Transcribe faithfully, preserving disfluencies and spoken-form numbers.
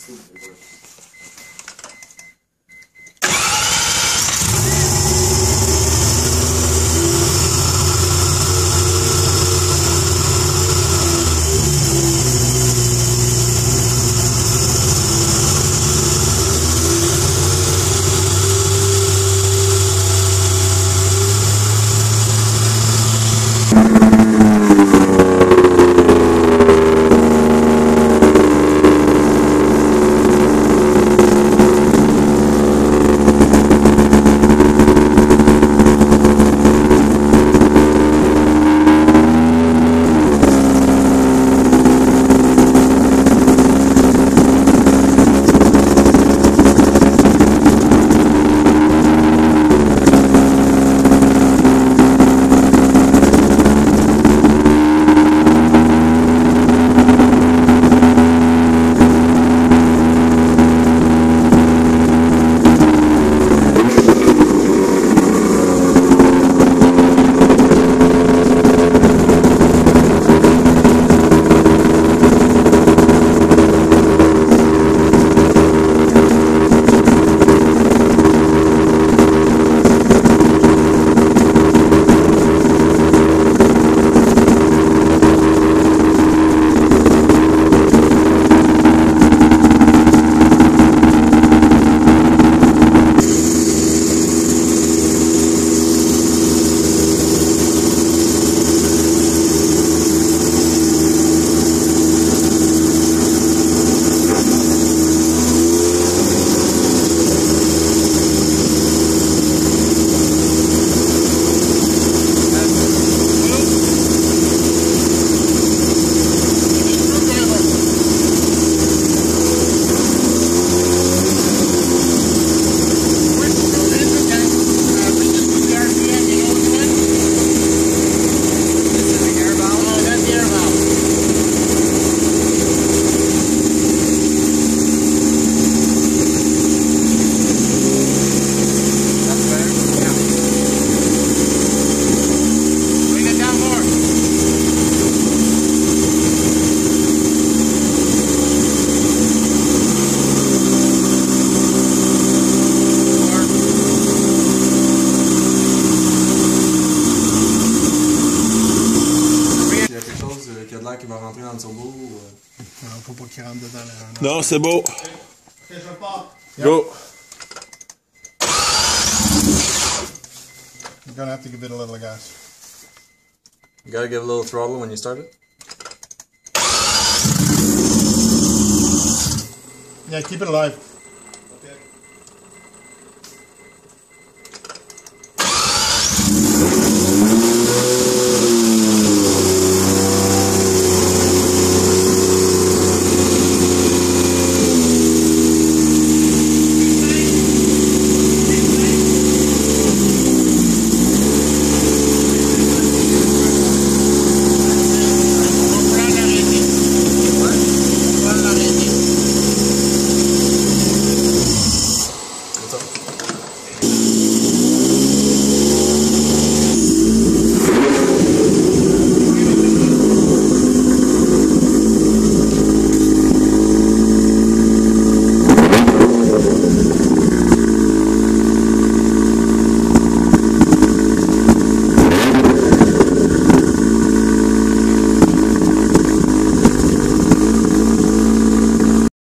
Qui va rentrer dans le turbo ou... Non, faut pas qu'il rentre dedans. Là. Non, c'est beau. Ok, je pars. Go. You're gonna have to give it a little gas. You gotta give a little throttle when you start it? Yeah, keep it alive.